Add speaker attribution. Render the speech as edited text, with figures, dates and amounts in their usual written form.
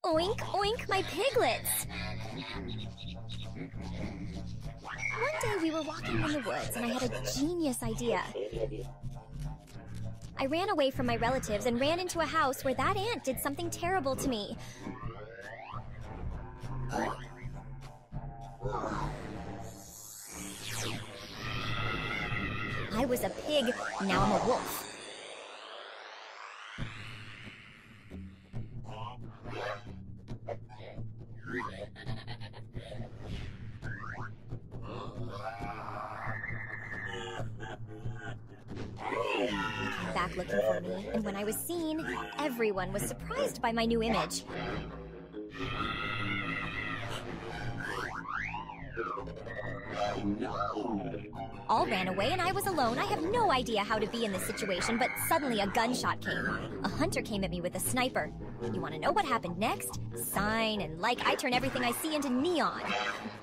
Speaker 1: Oink, oink, my piglets! One day we were walking in the woods and I had a genius idea. I ran away from my relatives and ran into a house where that ant did something terrible to me. I was a pig, now I'm a wolf. They came back looking for me, and when I was seen, everyone was surprised by my new image. All ran away and I was alone. I have no idea how to be in this situation, but suddenly a gunshot came. A hunter came at me with a sniper. You want to know what happened next? Sign and like, I turn everything I see into neon.